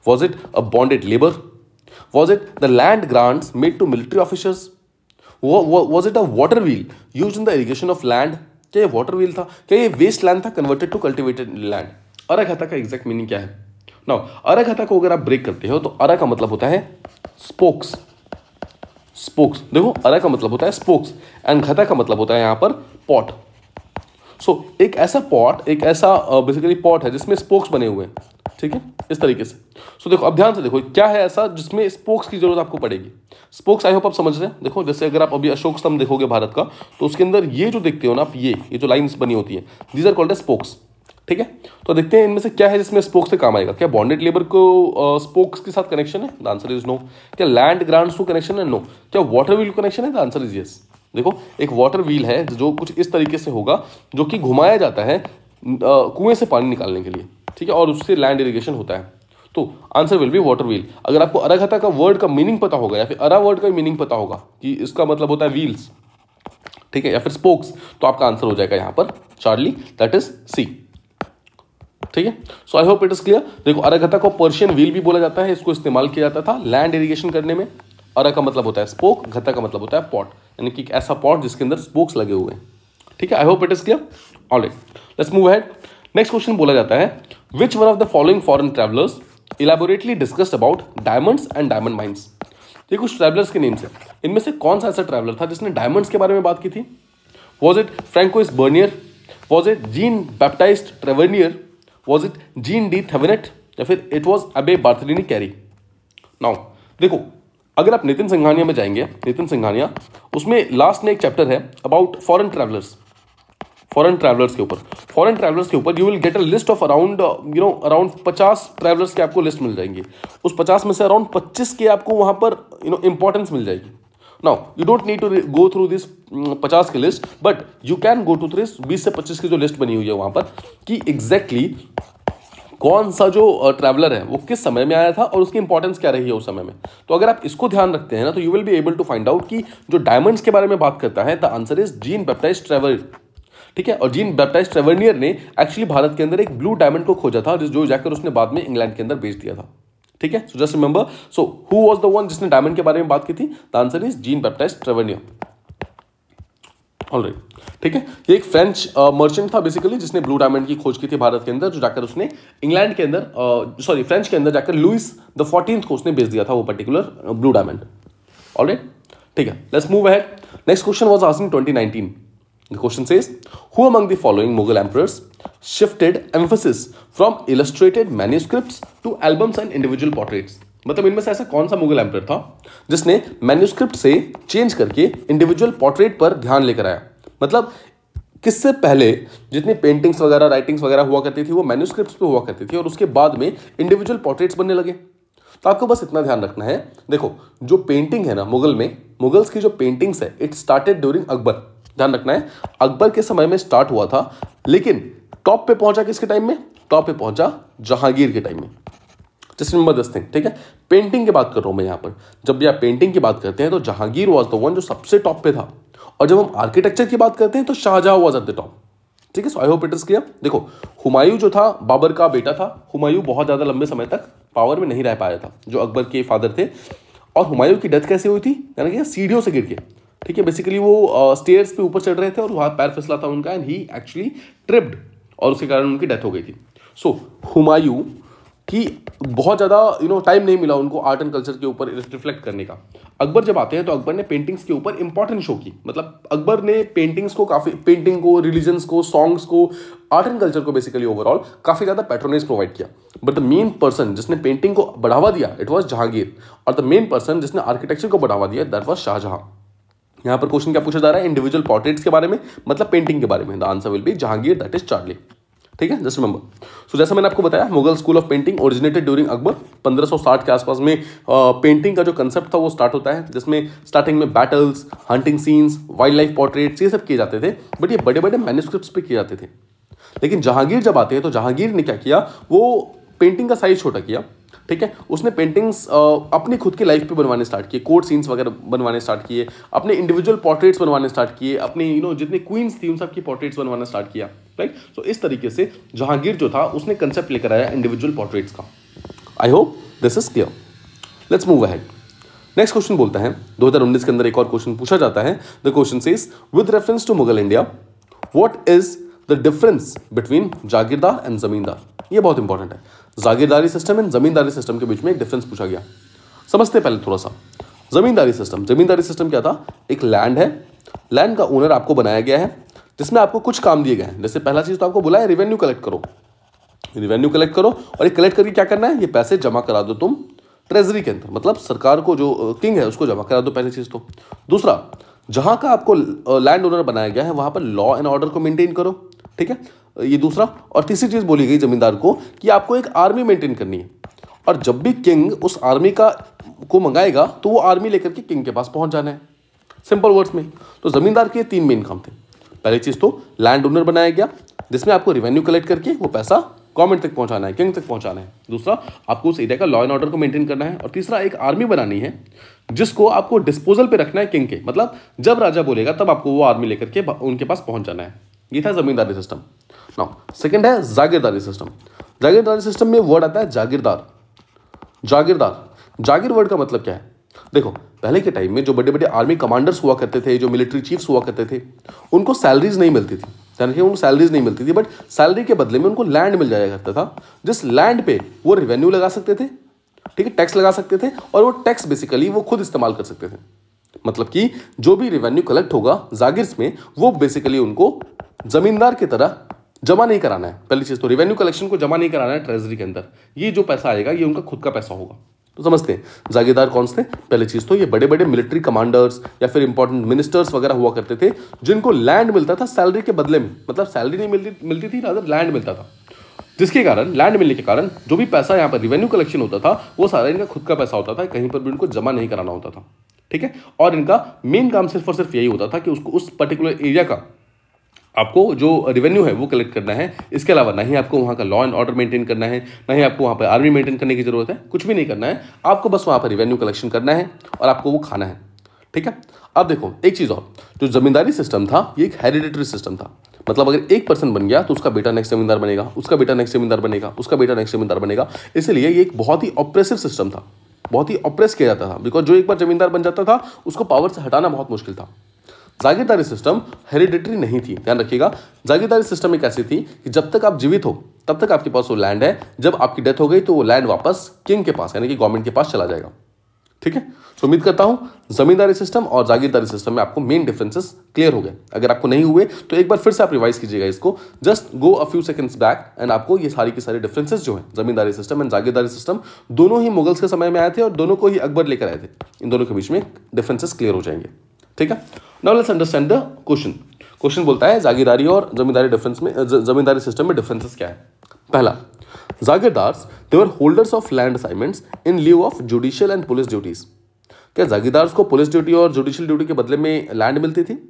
Was it a bonded labour? Was it the land grants made to military officers? Was it a water wheel use in the irrigation of land? क्या ये वाटर व्हील था? क्या ये वेस्ट लैंड था कन्वर्टेड टू कल्टिवेटेड लैंड? अरगहता का exact meaning क्या है? नाउ अरगहता को अगर आप ब्रेक करते हो तो अरा का मतलब होता है स्पोक्स। स्पोक्स, देखो अरा का मतलब होता है स्पोक्स एंड घता का मतलब होता है यहां पर पॉट। सो एक ऐसा पॉट, एक ऐसा बेसिकली पॉट है जिसमें स्पोक्स बने हुए हैं, ठीक है, इस तरीके से। सो देखो अब ध्यान से देखो क्या है ऐसा जिसमें स्पोक्स की जरूरत आपको पड़ेगी। स्पोक्स आई होप आप समझ रहे हैं। देखो जैसे अगर आप अभी अशोक स्तंभ देखोगे भारत का, तो उसके अंदर ये जो देखते हो ना आप, ये जो लाइंस बनी होती है, these are called as spokes, ठीक है। तो देखते हैं इनमें से क्या है जिसमें स्पोक्स से काम आएगा। क्या बॉन्डेड लेबर को स्पोक्स के साथ कनेक्शन है? The answer is no. क्या लैंड ग्रांट्स को कनेक्शन है? नो। क्या वाटर व्हील कनेक्शन है? The answer is yes. देखो एक वाटर व्हील है जो कुछ इस तरीके से होगा, जो कि घुमाया जाता है कुएं से पानी निकालने के लिए, ठीक है, और उससे लैंड इरिगेशन होता है। तो answer will be water wheel. अगर आपको अरगहता का वर्ड का मीनिंग पता होगा या फिर अरा वर्ड का मीनिंग पता होगा कि इसका मतलब होता है व्हील्स, ठीक है, या फिर स्पोक्स, तो आपका आंसर हो जाएगा यहां पर चार्ली, दैट इज सी, ठीक है। So I hope it is clear. देखो अरगहता को पर्शियन व्हील भी बोला जाता है, इसको इस्तेमाल किया जाता था लैंड इरिगेशन करने में। अरा का मतलब होता है स्पोक, घता का मतलब होता है पॉट, यानी कि ऐसा पॉट जिसके अंदर स्पोक्स लगे हुए हैं, ठीक है। I hope it is clear. Alright, let's move ahead. Next question बोला जाता है, which one of the following foreign travellers elaborately discussed about diamonds and diamond mines? ये कुछ ट्रैवलर्स के नेम्स है, इनमें से कौन सा ऐसा ट्रैवलर था जिसने डायमंड्स के बारे में बात की थी? Was it Francois Bernier? Was it Jean Baptiste Tavernier? Was it Jean de Thevenot? या फिर इट वॉज अबे बार्थेलिनी कैरी? नाउ देखो अगर आप नितिन सिंघानिया में जाएंगे, नितिन सिंघानिया, उसमें लास्ट में एक चैप्टर है about foreign travellers, foreign travellers के ऊपर। फॉरेन ट्रैवलर्स के ऊपर you will get a list of around around 50 travellers के आपको लिस्ट मिल जाएंगे। उस 50 में से अराउंड 25 के आपको वहां पर इंपॉर्टेंस मिल जाएगी। Now you don't need to go through this 50 की list, but you can go to this 20 से 25 की जो लिस्ट बनी हुई है वहां पर, कि एग्जैक्टली कौन सा जो ट्रैवलर है वो किस समय में आया था और उसकी इंपॉर्टेंस क्या रही है उस समय में। तो अगर आप इसको ध्यान रखते हैं ना, तो you will be able to find out कि जो डायमंड्स के बारे में बात करता है, the answer is Jean Baptiste Tavernier, ठीक है। और जीन बैप्टाइज्ड ट्रेवर्नियर ने एक्चुअली भारत के अंदर एक ब्लू डायमंड को खोजा था, जो जाकर उसने बाद में इंग्लैंड के अंदर बेच दिया था, ठीक है। So just remember, so who was the one जिसने डायमंड के बारे में बात की थी? The answer is Jean Baptiste Tavernier. Alright, ठीक है। ये एक फ्रेंच मर्चेंट था बेसिकली जिसने ब्लू डायमंड की खोज की थी भारत के अंदर, जो जाकर उसने इंग्लैंड के अंदर सॉरी फ्रेंच के अंदर जाकर लुइस द 14th को उसने बेच दिया था वो पर्टिकुलर ब्लू डायमंड। ऑलराइट, ठीक है, let's move ahead. Next question was asked in 2019। The question says, who among the following Mughal emperors shifted emphasis from illustrated manuscripts to albums and individual portraits? मतलब इनमें से ऐसा कौन सा Mughal emperor था जिसने मैन्यूस्क्रिप्ट से चेंज करके इंडिविजुअल पोर्ट्रेट पर ध्यान लेकर आया? मतलब किससे पहले जितनी पेंटिंग्स वगैरह, राइटिंग्स वगैरह हुआ करती थी वो मैन्यूस्क्रिप्ट्स पे हुआ करती थी, और उसके बाद में इंडिविजुअल पोर्ट्रेट्स बनने लगे। तो आपको बस इतना ध्यान रखना है, देखो जो पेंटिंग है ना मुगल में, मुगल्स की जो पेंटिंग्स है, इट स्टार्टेड ड्यूरिंग अकबर। ध्यान रखना है, अकबर के समय में स्टार्ट हुआ था, लेकिन टॉप पे पहुंचा किसके टाइम में? टॉप पे पहुंचा जहांगीर के टाइम में। जस्ट रिमेंबर दिस थिंग, ठीक है। पेंटिंग की बात कर रहा हूं मैं यहां पर। जब भी आप पेंटिंग की बात करते हैं तो जहांगीर वाज द वन जो सबसे टॉप पे था, और जब हम आर्किटेक्चर की बात करते हैं तो Shah Jahan was at the top, ठीक है। So I hope it is clear. देखो हुमायूं जो था बाबर का बेटा था, हुमायूं बहुत ज्यादा लंबे समय तक पावर में नहीं रह पाया था, जो अकबर के फादर थे। और हुमायूं की डेथ कैसे हुई थी? यानी कि सीढ़ियों से गिर के, ठीक है। बेसिकली वो स्टेयर्स पे ऊपर चढ़ रहे थे और वहां पैर फिसला था उनका, एंड ही एक्चुअली ट्रिप्ड, और उसके कारण उनकी डेथ हो गई थी। सो हुमायूं की बहुत ज़्यादा टाइम नहीं मिला उनको आर्ट एंड कल्चर के ऊपर रिफ्लेक्ट करने का। अकबर जब आते हैं तो अकबर ने पेंटिंग्स के ऊपर इंपॉर्टेंट शो की, मतलब अकबर ने पेंटिंग्स को काफ़ी, पेंटिंग को, रिलीजन्स को, सॉन्ग्स को, आर्ट एंड कल्चर को बेसिकली ओवरऑल काफ़ी ज़्यादा पैट्रोनेज प्रोवाइड किया। बट द मेन पर्सन जिसने पेंटिंग को बढ़ावा दिया इट वॉज जहांगीर, और द मेन पर्सन जिसने आर्किटेक्चर को बढ़ावा दिया दैट वॉज शाहजहां। यहाँ पर क्वेश्चन क्या पूछा जा रहा है? इंडिविजुअल पोर्ट्रेट्स के बारे में, मतलब पेंटिंग के बारे में। The answer will be Jahangir, that is Charlie, ठीक है। जस्ट रिमेंबर, सो जैसा मैंने आपको बताया, Mughal school of painting originated during Akbar. 1560 के आसपास में पेंटिंग का जो कंसेप्ट था वो स्टार्ट होता है, जिसमें स्टार्टिंग में battles, hunting scenes, wild life portraits, ये सब किए जाते थे, बट ये बड़े बड़े मैन्यूस्क्रिप्ट्स पे किए जाते थे। लेकिन जहांगीर जब आते हैं तो जहांगीर ने क्या किया, वो पेंटिंग का साइज छोटा किया, ठीक है। उसने पेंटिंग्स अपनी खुद की लाइफ पे बनवाने स्टार्ट किए, कोर्ट सीन्स वगैरह बनवाने स्टार्ट किए, अपने इंडिविजुअल पोर्ट्रेट्स बनवाने स्टार्ट किए, अपने जितने क्वींस थी उन सब की पोर्ट्रेट्स बनवाना स्टार्ट किया, राइट। सो इस तरीके से जहांगीर जो था उसने कंसेप्ट लेकर आया इंडिविजुअल पोर्ट्रेट्स का। I hope this is clear. Let's move ahead. Next question बोलता है 2019 के अंदर एक और क्वेश्चन पूछा जाता है। The question says with reference to Mughal India what is the difference between jagirdar and zamindar. ये बहुत इंपॉर्टेंट है। Jagirdari system and zamindari system के बीच में एक डिफरेंस पूछा गया। समझते हैं पहले थोड़ा सा। जमींदारी सिस्टम क्या था? एक लैंड है, लैंड का ओनर आपको बनाया गया है जिसमें आपको कुछ काम दिए गए हैं। जैसे पहला चीज तो आपको बोला है रेवेन्यू कलेक्ट करो, और ये कलेक्ट करके क्या करना है? ये पैसे जमा करा दो तुम ट्रेजरी के अंदर, मतलब सरकार को जो किंग है उसको जमा करा दो, पहली चीज तो। दूसरा, जहां का आपको लैंड ओनर बनाया गया है वहां पर लॉ एंड ऑर्डर को मेंटेन करो, ठीक है, ये दूसरा। और तीसरी चीज बोली गई जमींदार को कि आपको एक आर्मी मेंटेन करनी है, और जब भी किंग उस आर्मी को मंगाएगा तो वो आर्मी लेकर के किंग के पास पहुंच जाना है, सिंपल वर्ड्स में। तो जमींदार के 3 मेन काम थे। पहली चीज तो लैंड ओनर बनाया गया जिसमें आपको रेवेन्यू कलेक्ट करके वो पैसा गवर्नमेंट तक पहुंचाना है, किंग तक पहुंचाना है। दूसरा, आपको उस एरिया का लॉ एंड ऑर्डर को मेंटेन करना है। और तीसरा, एक आर्मी बनानी है जिसको आपको डिस्पोजल पे रखना है किंग के, मतलब जब राजा बोलेगा तब आपको वो आर्मी लेकर के उनके पास पहुंच जाना है। ये था जमींदारी सिस्टम। नाउ सेकंड है जागीरदारी सिस्टम। जागीरदारी सिस्टम में वर्ड आता है जागीरदार। जागीर वर्ड का मतलब क्या है? देखो, पहले के टाइम में जो बड़े बड़े आर्मी कमांडर्स हुआ करते थे, जो मिलिट्री चीफ्स हुआ करते थे, उनको सैलरीज नहीं मिलती थी, उनको सैलरीज नहीं मिलती थी, बट सैलरी के बदले में उनको लैंड मिल जाया करता था, जिस लैंड पे वो रेवेन्यू लगा सकते थे, ठीक है, टैक्स लगा सकते थे, और वो टैक्स बेसिकली वो खुद इस्तेमाल कर सकते थे। मतलब कि जो भी रेवेन्यू कलेक्ट होगा जागीर्स में, वो बेसिकली उनको जमींदार की तरह जमा नहीं कराना है। पहली चीज तो रेवेन्यू कलेक्शन को जमा नहीं कराना है ट्रेजरी के अंदर। ये जो पैसा आएगा ये उनका खुद का पैसा होगा। तो समझते हैं जागीरदार कौन से थे? पहली चीज तो ये बड़े बड़े मिलिट्री कमांडर्स या फिर इंपॉर्टेंट मिनिस्टर्स वगैरह हुआ करते थे, जिनको लैंड मिलता था सैलरी के बदले में, मतलब सैलरी नहीं मिलती थी, रादर लैंड मिलता था, जिसके कारण लैंड मिलने के कारण जो भी पैसा यहाँ पर रेवेन्यू कलेक्शन होता था वो सारा इनका खुद का पैसा होता था, कहीं पर भी इनको जमा नहीं कराना होता था, ठीक है। और इनका मेन काम सिर्फ और सिर्फ यही होता था कि उसको उस पर्टिकुलर एरिया का आपको जो रेवेन्यू है वो कलेक्ट करना है। इसके अलावा ना ही आपको वहाँ का लॉ एंड ऑर्डर मेंटेन करना है, ना ही आपको वहाँ पर आर्मी मेंटेन करने की जरूरत है, कुछ भी नहीं करना है। आपको बस वहाँ पर रेवेन्यू कलेक्शन करना है और आपको वो खाना है, ठीक है। अब देखो एक चीज़ और, जो जमींदारी सिस्टम था ये एक हेरिडिटरी सिस्टम था। मतलब अगर एक पर्सन बन गया तो उसका बेटा नेक्स्ट जमींदार बनेगा, उसका बेटा नेक्स्ट जमींदार बनेगा, उसका बेटा नेक्स्ट जमींदार बनेगा। इसलिए ये एक बहुत ही ऑप्रेसिव सिस्टम था, बहुत ही ऑप्रेस किया जाता था, बिकॉज जो एक बार जमींदार बन जाता था उसको पावर से हटाना बहुत मुश्किल था। जागीरदारी सिस्टम हेरिडिटरी नहीं थी, ध्यान रखिएगा। जागीरदारी सिस्टम एक ऐसी थी कि जब तक आप जीवित हो तब तक आपके पास वो लैंड है, जब आपकी डेथ हो गई तो वो लैंड वापस किंग के पास यानी कि गवर्नमेंट के पास चला जाएगा, ठीक है। तो उम्मीद करता हूं जमींदारी सिस्टम और जागीरदारी सिस्टम में आपको मेन डिफरेंसेस क्लियर हो गए। अगर आपको नहीं हुए तो एक बार फिर से आप रिवाइज कीजिएगा इसको, just go a few seconds back and आपको ये सारी की सारी डिफरेंसेस जो है zamindari system and jagirdari system, दोनों ही मुगल्स के समय में आए थे और दोनों को ही अकबर लेकर आए थे, इन दोनों के बीच में डिफरेंसेस क्लियर हो जाएंगे, ठीक है। Now let's understand the question बोलता है जागीरदारी और जमींदारी डिफरेंस में जमींदारी सिस्टम में डिफरेंसेस क्या है। पहला, jagirdars they were holders of land assignments in lieu of judicial and police duties. क्या जागीरदार्स को पुलिस ड्यूटी और जुडिशियल ड्यूटी के बदले में लैंड मिलती थी?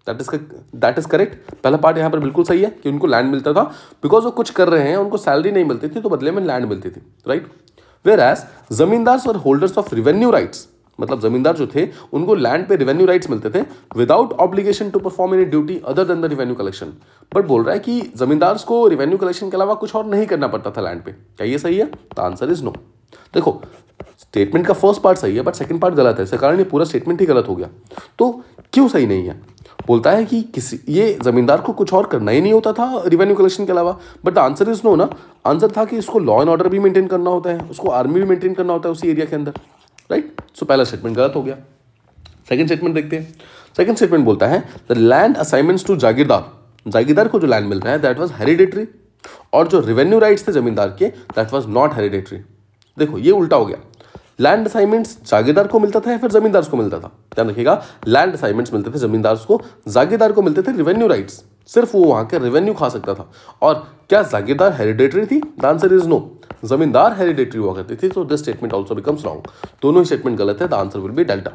That is correct. पहला पार्ट यहाँ पर बिल्कुल सही है कि उनको लैंड मिलता था, बिकॉज वो कुछ कर रहे हैं, उनको सैलरी नहीं मिलती थी तो बदले में लैंड मिलती थी, राइट। वेयर एज जमींदार्स और होल्डर्स ऑफ रेवेन्यू राइट्स, मतलब जमींदार जो थे उनको लैंड पे रेवेन्यू राइट्स मिलते थे without obligation to perform any duty other than the revenue collection. But बोल रहा है कि जमींदार्स को रेवेन्यू कलेक्शन के अलावा कुछ और नहीं करना पड़ता था लैंड पे। क्या ये सही है? The answer is no. देखो, स्टेटमेंट का फर्स्ट पार्ट सही है बट सेकंड पार्ट गलत है, इस कारण ये पूरा स्टेटमेंट ही गलत हो गया। तो क्यों सही नहीं है? बोलता है कि ये जमींदार को कुछ और करना ही नहीं होता था रेवेन्यू कलेक्शन के अलावा, but the answer is no ना। आंसर था कि इसको लॉ एंड ऑर्डर भी मेंटेन करना होता है, उसको आर्मी भी मेंटेन करना होता है उसी एरिया के अंदर, राइट। सो पहला स्टेटमेंट गलत हो गया। सेकंड स्टेटमेंट देखते हैं। सेकंड स्टेटमेंट बोलता है the land assignments to jagirdar को जो लैंड मिल रहा है दैट वाज हेरिडिटरी, और जो रेवेन्यू राइट्स थे जमींदार के दैट वाज नॉट हेरिडिटरी। देखो ये उल्टा हो गया, लैंड असाइनमेंट्स जागीरदार को मिलता था या फिर जमींदार को मिलता था? ध्यान रखिएगा, लैंड असाइनमेंट्स मिलते थे जमींदार को, जागीरदार को मिलते थे रेवेन्यू राइट्स, सिर्फ वो वहां के रेवेन्यू खा सकता था। और क्या जागीरदार हेरिडिटरी थी? The answer is no, zamindar hereditary हुआ करती थी। तो this statement also becomes wrong. दोनों ही स्टेटमेंट गलत है, the answer will be delta,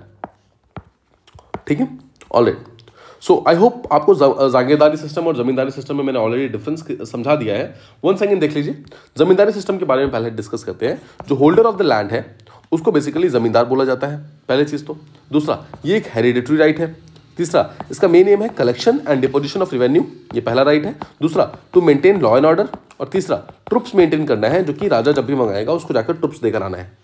ठीक है। ऑलराइट, सो आई होप आपको जागीरदारी सिस्टम और जमींदारी सिस्टम में मैंने ऑलरेडी डिफरेंस समझा दिया है। वन सेकंड देख लीजिए। जमींदारी सिस्टम के बारे में पहले डिस्कस करते हैं। जो होल्डर ऑफ द लैंड है उसको बेसिकली जमींदार बोला जाता है, पहले चीज तो। दूसरा, ये एक हेरिडिटरी राइट है। तीसरा, इसका मेन एम है collection and deposition of revenue, ये पहला राइट है। दूसरा, to maintain law and order. और तीसरा, ट्रुप्स मेंटेन करना है, जो कि राजा जब भी मंगाएगा उसको जाकर ट्रुप्स देकर आना है।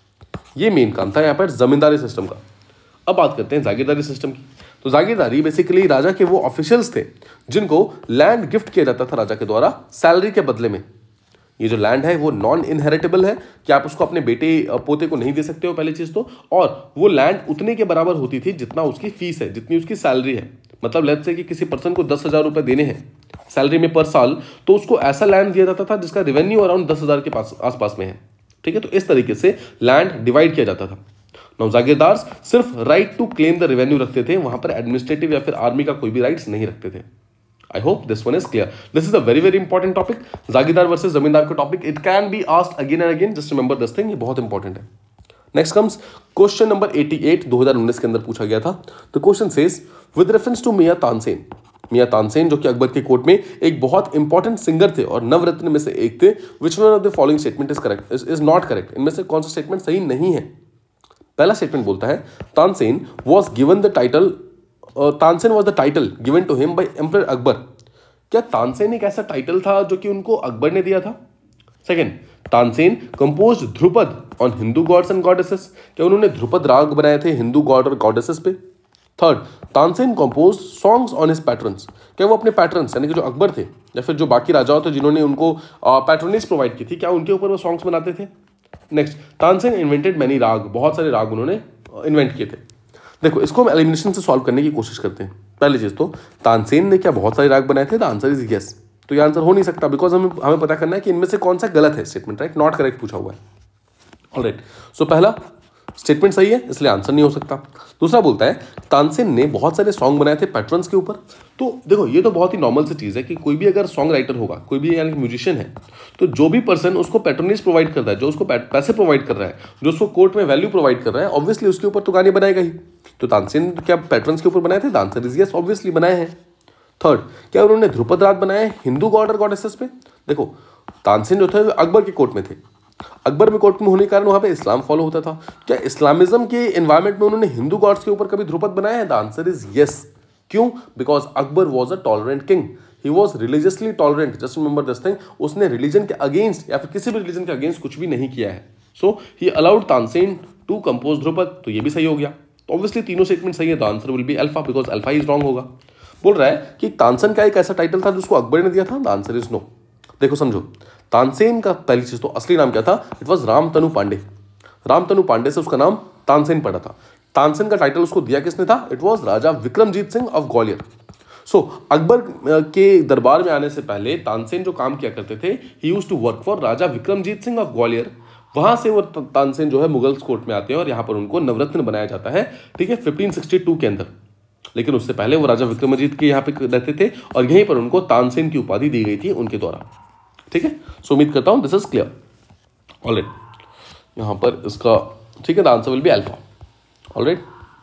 ये मेन काम था यहाँ पर जमींदारी सिस्टम का। अब बात करते हैं जागीरदारी सिस्टम की। तो जागीरदारी बेसिकली राजा के वो ऑफिशियल्स थे जिनको लैंड गिफ्ट किया जाता था राजा के द्वारा सैलरी के बदले में। ये जो लैंड है वो नॉन इनहेरिटेबल है कि आप उसको अपने बेटे पोते को नहीं दे सकते हो, पहली चीज तो। और वो लैंड उतने के बराबर होती थी जितना उसकी फीस है, जितनी उसकी सैलरी है। मतलब लेट्स से कि किसी पर्सन को 10,000 रुपए देने हैं सैलरी में पर साल, तो उसको ऐसा लैंड दिया जाता था जिसका रेवेन्यू अराउंड 10,000 के पास आसपास में है। ठीक है, तो इस तरीके से लैंड डिवाइड किया जाता था। नाउ जागीरदार सिर्फ right to claim the revenue रखते थे, वहां पर एडमिनिस्ट्रेटिव या फिर आर्मी का कोई भी राइट्स नहीं रखते थे। I hope this one is clear. This is a very very important topic. Jagirdar versus zamindar का topic, it can be asked again and again, just remember this thing, ये बहुत इंपॉर्टेंट है। नेक्स्ट कम्स क्वेश्चन नंबर 88, 2019 के अंदर पूछा गया था। The question says with reference to Miyan Tansen. Miyan Tansen जो कि अकबर के कोर्ट में एक बहुत इंपॉर्टेंट सिंगर थे और नवरत्न में से एक थे, which one of the following statement is correct, is not correct. इनमें से कौन सा स्टेटमेंट सही नहीं है? पहला स्टेटमेंट बोलता है Tansen was given the title, Tansen was the title given to him by emperor Akbar. क्या तानसेन एक ऐसा टाइटल था जो कि उनको अकबर ने दिया था? Second, Tansen composed dhrupad on Hindu gods and goddesses. क्या उन्होंने ध्रुपद राग बनाए थे हिंदू गॉड और गॉडेसेस पे? Third, Tansen composed songs on his patrons. क्या वो अपने पैट्रन्स यानी कि जो अकबर थे या फिर जो बाकी राजाओं थे जिन्होंने उनको पैट्रोनेज प्रोवाइड की थी, क्या उनके ऊपर वो सॉन्ग्स बनाते थे? नेक्स्ट, तानसेन इन्वेंटेड मैनी राग, बहुत सारे राग उन्होंने इन्वेंट किए थे। देखो इसको हम एलिमिनेशन से सॉल्व करने की कोशिश करते हैं। पहली चीज तो तानसेन ने क्या बहुत सारे राग बनाए थे? The answer is yes. तो ये आंसर हो नहीं सकता, बिकॉज हमें पता करना है कि इनमें से कौन सा गलत है स्टेटमेंट, राइट? नॉट करेक्ट पूछा हुआ है। ऑलराइट, सो पहला स्टेटमेंट सही है, इसलिए आंसर नहीं हो सकता। दूसरा बोलता है तानसेन ने बहुत सारे सॉन्ग बनाए थे पैट्रन्स के ऊपर। तो देखो ये तो बहुत ही नॉर्मल सी चीज़ है कि कोई भी अगर सॉन्ग राइटर होगा, कोई भी यानी म्यूजिशियन है, तो जो भी पर्सन उसको पैट्रोनेज प्रोवाइड कर रहा है, जो उसको पैसे प्रोवाइड कर रहा है, जो उसको कोर्ट में वैल्यू प्रोवाइड कर रहा है, ऑब्वियसली उसके ऊपर तो गाने बनाएगा ही। तो तानसेन क्या पैट्रन्स के ऊपर बनाए थे? The answer is yes, obviously बनाए हैं। थर्ड, क्या उन्होंने ध्रुपद राग बनाए हिंदू गॉड और गॉडेसेस पे? देखो तानसेन जो थे अकबर के कोर्ट में थे, अकबर में कोर्ट में होने के कारण वहां पे इस्लाम फॉलो होता था। क्या इस्लामिज्म के एनवायरमेंट में उन्होंने हिंदू गॉड्स के ऊपर कभी ध्रुपद बनाया है? The answer is yes. क्यों? Because Akbar was a tolerant king, he was religiously tolerant. Just remember this thing, उसने रिलीजन के अगेंस्ट या फिर किसी भी रिलीजन के अगेंस्ट कुछ भी नहीं किया है। So he allowed Tansen to compose dhrupad, तो ये भी सही हो गया। तो ऑब्वियसली तीनों स्टेटमेंट सही है, the answer will be alpha, because alpha is wrong होगा। बोल रहा है कि तानसेन का एक ऐसा टाइटल था जिसको अकबर ने दिया था? The answer is no. देखो समझो, तानसेन का पहली चीज तो असली नाम क्या था? It was Ramtanu Pandey. रामतनु पांडे से उसका नाम तानसेन पड़ा था। तानसेन का टाइटल उसको दिया किसने था? It was Raja Vikramjit Singh of Gwalior. So Akbar के दरबार में आने से पहले तानसेन जो काम किया करते थे, he used to work for Raja Vikramjit Singh of Gwalior. वहां से वो तानसेन जो है मुगल्स कोर्ट में आते हैं और यहाँ पर उनको नवरत्न बनाया जाता है, ठीक है, 1562 के अंदर। लेकिन उससे पहले वो राजा विक्रमजीत के यहाँ पे रहते थे और यहीं पर उनको तानसेन की उपाधि दी गई थी उनके द्वारा। ठीक है, सो उम्मीद करता हूं दिस इज क्लियर। ऑलराइट, यहां पर इसका ठीक है, the answer will be alpha. Alright,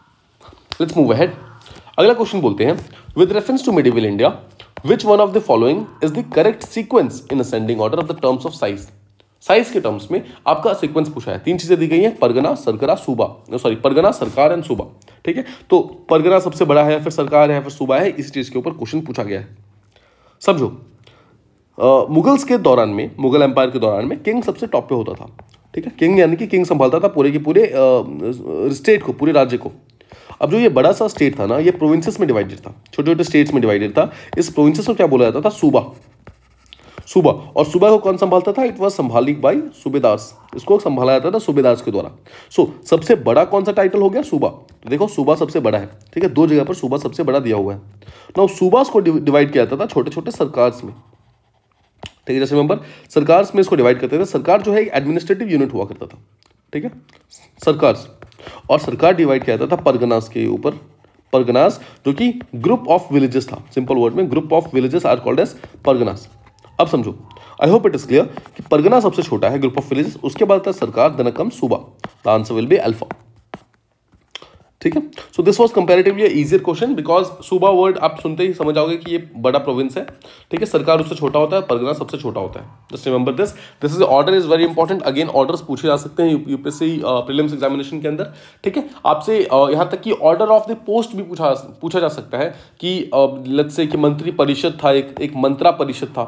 let's move ahead. अगला क्वेश्चन बोलते हैं with reference to medieval India which one of the following is the correct sequence in ascending order of the terms of size. Size के terms में आपका sequence पूछा है। तीन चीजें दी गई हैं, परगना, सरकरा, सूबा, सॉरी परगना, सरकार एंड सूबा। ठीक है, तो परगना सबसे बड़ा है, फिर सरकार है, फिर सूबा है, इस चीज के ऊपर क्वेश्चन पूछा गया है। समझो, मुगल्स के दौरान में, मुगल एम्पायर के दौरान में किंग सबसे टॉप पे होता था। ठीक है, किंग यानी कि किंग संभालता था पूरे के पूरे स्टेट को, पूरे राज्य को। अब जो ये बड़ा सा स्टेट था ना, ये प्रोविंसेस में डिवाइडेड था, छोटे छोटे स्टेट्स में डिवाइडेड था। इस प्रोविंसेस को क्या बोला जाता था? सूबा। सूबा, और सूबा को कौन संभालता था? इट वॉज संभालिक बाई सूबेदास। इसको संभाला जाता था सूबेदास के द्वारा। सो सबसे बड़ा कौन सा टाइटल हो गया? सूबा। तो देखो सूबा सबसे बड़ा है, ठीक है, दो जगह पर सूबा सबसे बड़ा दिया हुआ है। नाउ सूबास को डिवाइड किया जाता था छोटे छोटे सरकार्स में। ठीक है, जैसे रिमेंबर सरकार में इसको डिवाइड करते थे। सरकार जो है एक एडमिनिस्ट्रेटिव यूनिट हुआ करता था, ठीक है, सरकार। और सरकार डिवाइड किया जाता था परगनास के ऊपर। परगनास जो कि ग्रुप ऑफ विलेजेस था, सिंपल वर्ड में group of villages are called as parganas. अब समझो, I hope it is clear कि परगना सबसे छोटा है, ग्रुप ऑफ विलेजेस, उसके बाद सरकार, then come suba. The answer will be alpha. ठीक है, so this was comparatively easier question because suba word आप सुनते ही समझ आओगे कि ये बड़ा प्रोविंस है। ठीक है, सरकार उससे छोटा होता है, परगना सबसे छोटा होता है। Just remember this is order is very important. Again orders पूछे जा सकते हैं यूपीएससी प्रीलिम्स एग्जामिनेशन के अंदर। ठीक है, आपसे यहाँ तक कि ऑर्डर ऑफ द पोस्ट भी पूछा जा सकता है कि लेट्स से कि मंत्री परिषद था, एक मंत्रा परिषद था।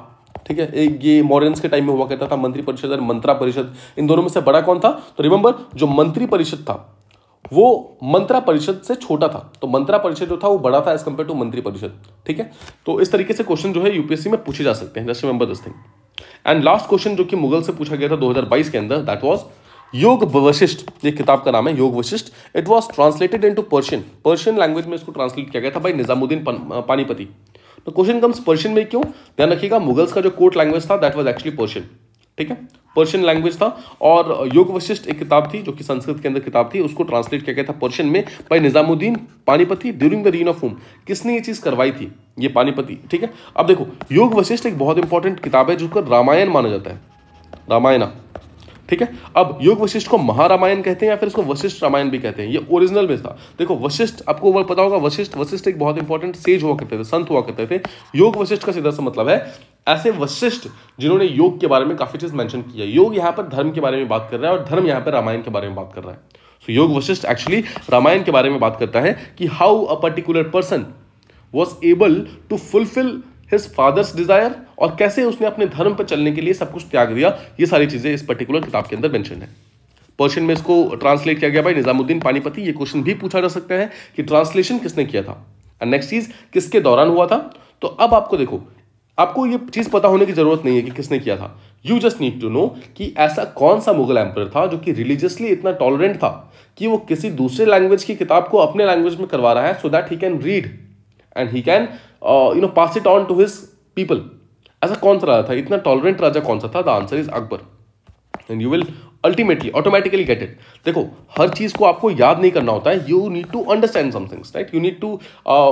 ठीक है, एक ये मौर्यंस के टाइम में हुआ करता था मंत्री परिषद और मंत्रा परिषद, इन दोनों में से बड़ा कौन था? तो रिमेंबर, जो मंत्री परिषद था वो मंत्रा परिषद से छोटा था, तो मंत्रा परिषद जो था वो बड़ा था एज कंपेयर टू मंत्री परिषद। ठीक है, तो इस तरीके से क्वेश्चन जो है यूपीएससी में पूछे जा सकते हैं, just remember this thing. And last question जो कि मुगल से पूछा गया था 2022 के अंदर, दैट वाज योग वशिष्ठ। ये किताब का नाम है Yoga Vashishtha. It was translated into Persian language में इसको ट्रांसलेट किया गया था बाय निजामुद्दीन पानीपति। तो क्वेश्चन कम्स पर्शियन में क्यों? ध्यान रखिएगा, मुगल्स का जो कोर्ट लैंग्वेज था दैट वाज एक्चुअली पर्शियन। ठीक है, पर्शियन लैंग्वेज था, और योग वशिष्ठ एक किताब थी जो कि संस्कृत के अंदर किताब थी, उसको ट्रांसलेट किया गया था पर्शियन में by Nizamuddin Panipati during the reign of हुम। किसने ये चीज करवाई थी? ये पानीपति। ठीक है, अब देखो योग वशिष्ठ एक बहुत इंपॉर्टेंट किताब है जिसको रामायण माना जाता है, रामायणा। ठीक है, अब योग वशिष्ठ को महारामायण कहते हैं या फिर इसको वशिष्ठ रामायण भी कहते हैं, ये ओरिजिनल में था। देखो वशिष्ठ, आपको पता होगा वशिष्ठ एक बहुत इंपॉर्टेंट सेज हुआ करते थे, संत हुआ करते थे। योग वशिष्ठ का सीधा सा मतलब है ऐसे वशिष्ठ जिन्होंने योग के बारे में काफी चीज मेंशन किया। योग यहाँ पर धर्म के बारे में बात कर रहा है और धर्म यहाँ पर रामायण के बारे में बात कर रहा है। सो योग वशिष्ठ एक्चुअली रामायण के बारे में बात करता है कि how a particular person was able to fulfil his father's desire, और कैसे उसने अपने धर्म पर चलने के लिए सब कुछ त्याग दिया। ये सारी चीजें इस पर्टिकुलर किताब के अंदर मेंशन है। पर्शियन में इसको ट्रांसलेट किया गया भाई निजामुद्दीन पानीपति। ये क्वेश्चन भी पूछा जा सकता है कि ट्रांसलेशन किसने किया था, और नेक्स्ट चीज किसके दौरान हुआ था। तो अब आपको देखो, आपको ये चीज पता होने की जरूरत नहीं है कि किसने किया था। You just need to know कि ऐसा कौन सा मुगल एम्पर था जो कि रिलीजियसली इतना टॉलरेंट था कि वो किसी दूसरे लैंग्वेज की किताब को अपने लैंग्वेज में करवा रहा है, so that he can read and he can pass it on to his people. ऐसा कौन सा राजा था, इतना टॉलरेंट राजा कौन सा था? The answer is Akbar, and you will ultimately automatically get it. देखो हर चीज को आपको याद नहीं करना होता है, you need to understand some things, right? You need to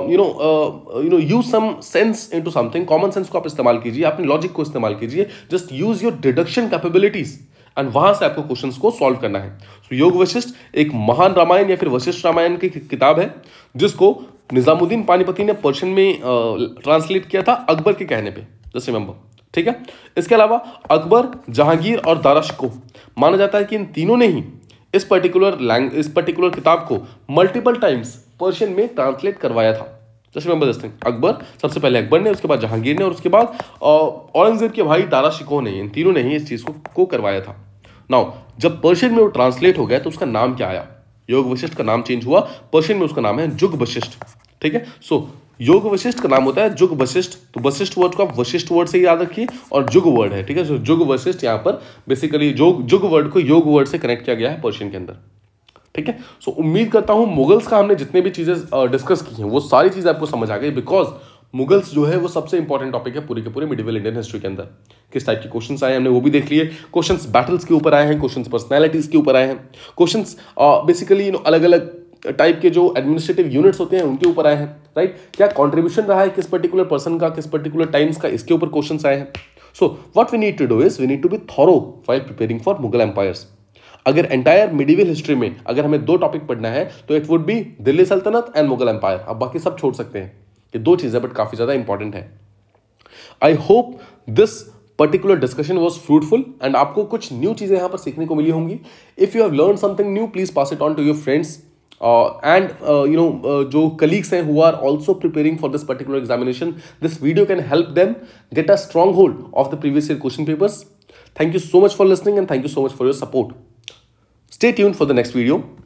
use some sense into something. Common sense को आप इस्तेमाल कीजिए, अपने लॉजिक को इस्तेमाल कीजिए, just use your deduction capabilities, and वहां से आपको क्वेश्चंस को सॉल्व करना है। So, योग वशिष्ठ एक महान रामायण या फिर वशिष्ठ रामायण की किताब है जिसको निजामुद्दीन पानीपति ने पर्शियन में ट्रांसलेट किया था अकबर के कहने पे, जस्ट रिमेंबर। ठीक है, इसके अलावा अकबर, जहांगीर और दारा शिकोह, माना जाता है कि इन तीनों ने ही इस पर्टिकुलर किताब को मल्टीपल टाइम्स पर्शियन में ट्रांसलेट करवाया था। Just remember this thing, Akbar, सबसे पहले अकबर ने, उसके बाद जहांगीर ने, और उसके बाद औरंगजेब के भाई दारा शिकोह ने, इन तीनों ने ही इस चीज को करवाया था। नाउ जब पर्शियन में वो ट्रांसलेट हो गया तो उसका नाम क्या आया? योग वशिष्ठ का नाम चेंज हुआ, पर्शियन में उसका नाम है जुग वशिष्ठ। ठीक है, सो योग वशिष्ठ का नाम होता है जुग वशिष्ठ। तो वशिष्ठ वर्ड को आप वशिष्ठ वर्ड से याद रखिए, और जुग वर्ड है। ठीक है, सो जुग वशिष्ठ यहाँ पर बेसिकली जुग वर्ड को योग वर्ड से कनेक्ट किया गया है पर्शियन के अंदर। ठीक है, सो उम्मीद करता हूं मुगल्स का हमने जितने भी चीजें डिस्कस की हैं वो सारी चीजें आपको समझ आ गई, बिकॉज मुगल्स जो है वो सबसे इंपॉर्टेंट टॉपिक है पूरे के पूरे मिडिवल इंडियन हिस्ट्री के अंदर। किस टाइप के क्वेश्चंस आए हमने वो भी देख लिए। क्वेश्चंस बैटल्स के ऊपर आए हैं, क्वेश्चंस पर्सनैलिटीज के ऊपर आए हैं, क्वेश्चंस बेसिकली अलग अलग टाइप के जो एडमिनिस्ट्रेटिव यूनिट्स होते हैं उनके ऊपर आए हैं, राइट? क्या कॉन्ट्रीब्यूशन रहा है किस पर्टिकुलर पर्सन का, किस पर्टिकुलर टाइम्स का, इसके ऊपर क्वेश्चंस आए हैं। So what we need to do is we need to be thorough while preparing for Mughal empires. अगर एंटायर मिडिवल हिस्ट्री में अगर हमें दो टॉपिक पढ़ना है तो इट वुड बी दिल्ली सल्तनत एंड मुगल एम्पायर। अब बाकी सब छोड़ सकते हैं, ये दो चीजें बट काफी ज्यादा इंपॉर्टेंट है। I hope this particular discussion was fruitful and आपको कुछ न्यू चीजें यहां पर सीखने को मिली होंगी। If you have learn something new please pass it on to your friends and जो colleagues हैं who are also preparing for this particular examination. This video can help them get a strong hold of the previous year question papers. Thank you so much for listening and thank you so much for your support. Stay tuned for the next video.